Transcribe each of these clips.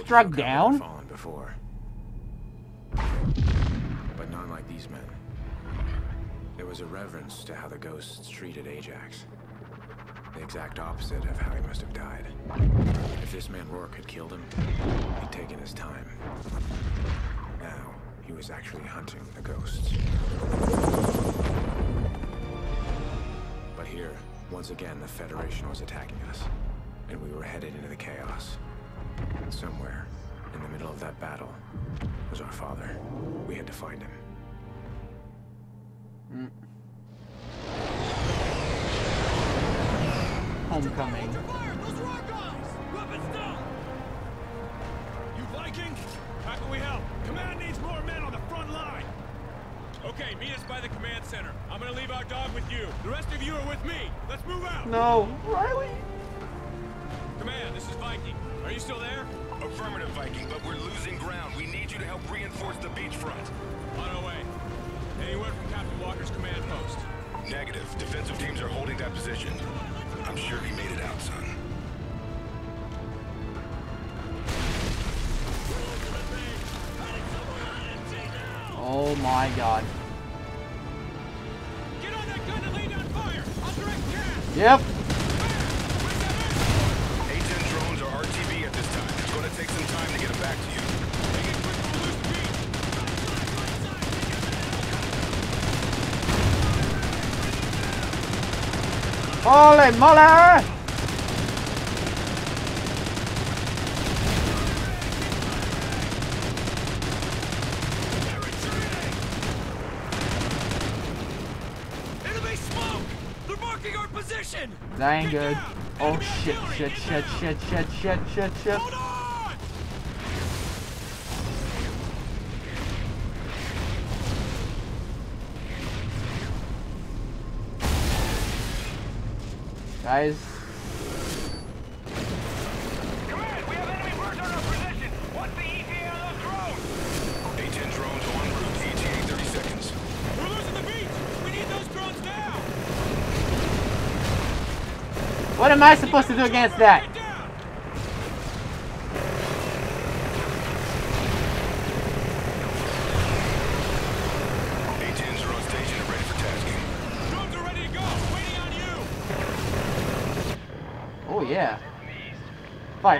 struck down? Fallen before. But not like these men. There was a reverence to how the ghosts treated Ajax. The exact opposite of how he must have died. If this man Rourke had killed him, he'd taken his time. Now, he was actually hunting the ghosts. But here, once again, the Federation was attacking us. And we were headed into the chaos. Somewhere, in the middle of that battle, was our father. We had to find him. Homecoming. You Viking? How can we help? Command needs more men on the front line. Okay, meet us by the command center. I'm gonna leave our dog with you. The rest of you are with me. Let's move out. No, Riley. Command, this is Viking. Are you still there? Affirmative, Viking, but we're losing ground. We need you to help reinforce the beachfront. On our way. Any word from Captain Walker's command post? Negative. Defensive teams are holding that position. I'm sure he made it out, son. Oh my god. Get on that gun and lay down fire! I'll direct gas! Yep. A-10 drones are RTB at this time. It's going to take some time to get them back to you. Make it quick or lose the beat! Holy moly! Enemy smoke! They're marking our position! That ain't good. Oh shit, shit, shit, shit, shit, shit, shit, shit. Hold on! Guys. Command, we have enemy birds on our position! What's the ETA on those drones? A-10 drones en route. ETA 30 seconds. We're losing the beach! We need those drones now! What am I supposed to do against that? Get down! A-10s are on station and ready for tasking. Drones are ready to go! Waiting on you! Oh yeah. Fire.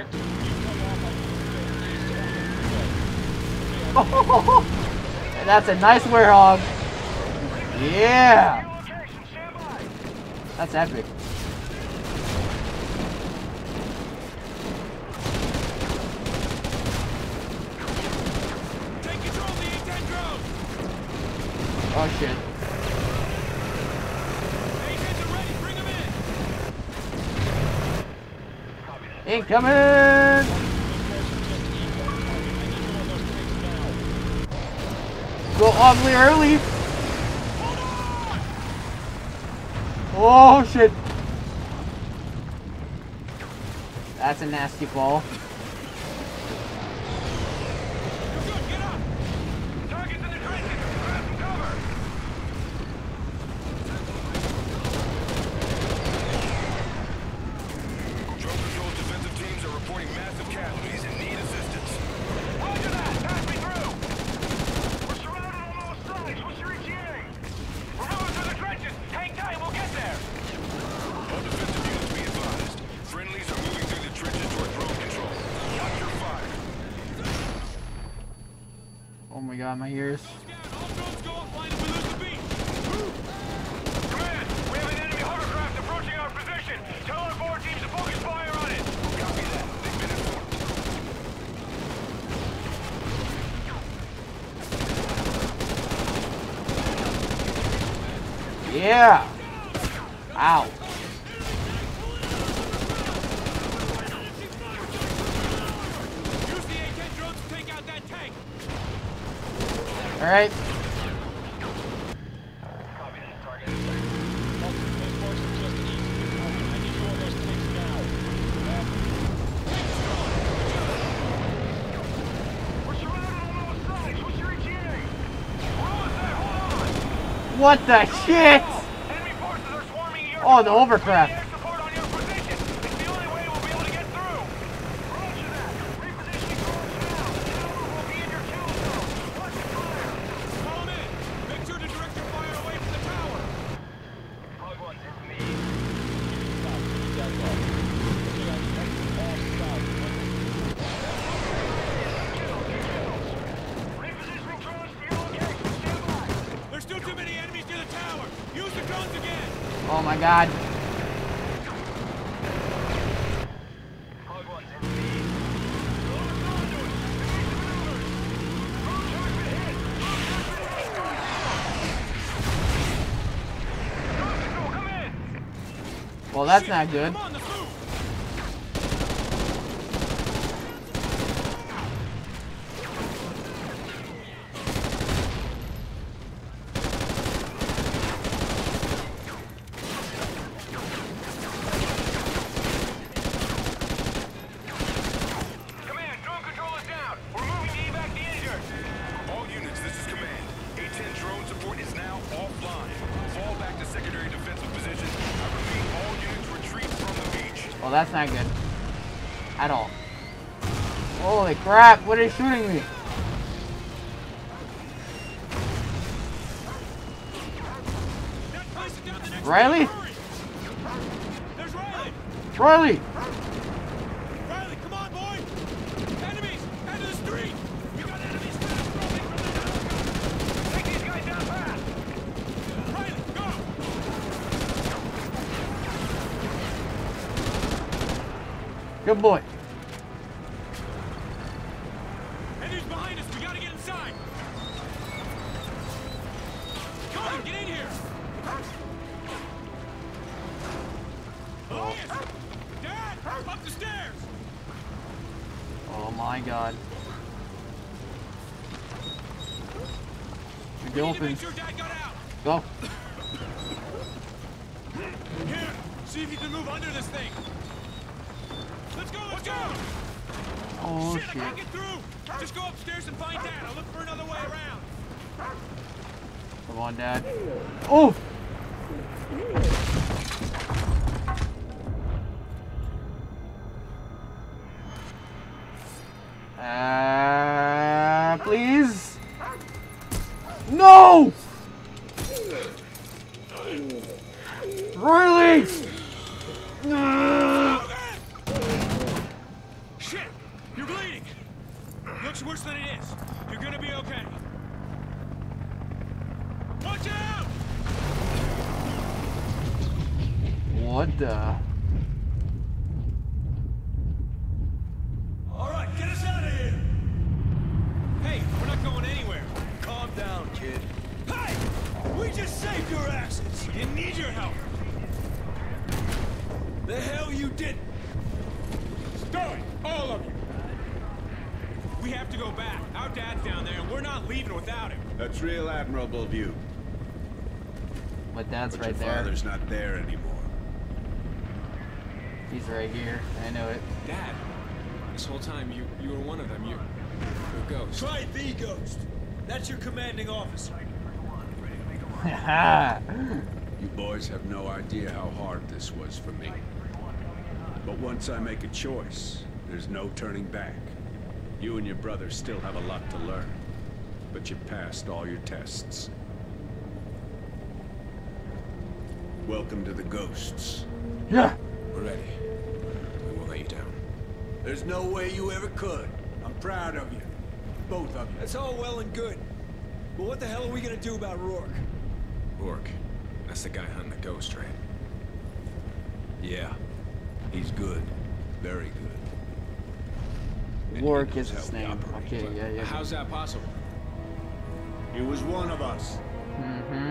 Oh, that's a nice werehog. Yeah. That's epic. Take control of the A-10 drone! Oh shit. A-10s are ready! Bring them in! Incoming! Go ugly early. Oh shit. That's a nasty ball. You're good, get up! Targets in the trenches! Grab some cover! Drone control defensive teams are reporting massive casualties and need assistance. Roger that! Pass me through! We're surrounded on all sides! What's your ETA? We're moving through the trenches! Hang tight, we'll get there! All defensive units be advised. Friendlies are moving through the trenches toward drone control. Watch your fire. Oh my god, my ears. All drones go offline if we lose the beat! Command! We have an enemy hovercraft approaching our position! Tell our forward teams to focus fire on it! Copy that. They've been informed. Yeah. Ow. Use the A-10 drones to take out that tank! All right. Copy that. Target. Reinforcements just east. I need you on those tanks now. We're surrounded on all sides. What's your ETA? We're almost there. Hold on. What the shit? Enemy forces are swarming your Oh, the overcraft. air support on your position. It's the only way we'll be able to get through. Roger that. Repositioning drone drones again. Oh my god. Well, that's not good. Come on, let's move. Command, drone control is down. We're moving to evac the injured. All units, this is command. A-10 drone support is now offline. Fall back to secondary defensive positions. I repeat, all units retreat from the beach. Well, that's not good. At all. Holy crap, what is shooting me? That place is down the next Riley? hurry. There's Riley. Riley! Riley, come on, boy. Enemies, end of the street. We got enemies fast rolling from the house. Take these guys down fast. Riley, go. Good boy. Enemies behind us. We gotta get inside. Come on, get in here. Elias! Dad! Up the stairs! Oh my god. The door We need to make opens. sure Dad got out. Go. Here, see if you can move under this thing. Let's go, let's go! Oh Shit, I can't get through! Just go upstairs and find Dad. I'll look for another way around. Come on, Dad. Oh! Please? No! Riley! Shit! You're bleeding! Looks worse than it is. You're gonna be okay. Watch out! What the? Alright, get us out of here! Hey, we're not going anywhere. Calm down, kid. Hey! We just saved your asses! Didn't need your help! The hell you didn't! Stow it! All of you! We have to go back. Our dad's down there, and we're not leaving without him. That's real admirable of you. My dad's But right your there. father's not there anymore. He's right here. I know it. Dad, this whole time you were one of them. You're a ghost. Try the ghost. That's your commanding officer. You boys have no idea how hard this was for me. But once I make a choice, there's no turning back. You and your brother still have a lot to learn. But you passed all your tests. Welcome to the Ghosts. Yeah. We're ready. We won't let you down. There's no way you ever could. I'm proud of you. Both of you. That's all well and good. But what the hell are we gonna do about Rourke? Rourke. That's the guy hunting the ghost train. Yeah. He's good. Very good. And he Rourke knows is his how we name. operate. Okay, yeah. How's that possible? He was one of us. Mm-hmm.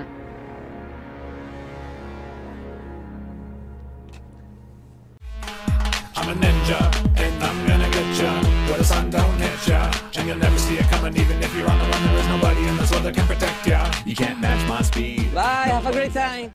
I'm a ninja, and I'm gonna get ya where the sun don't hit ya. And you'll never see it coming, even if you're on the run. There is nobody in this world that can protect ya. You can't match my speed. Bye, have a great time.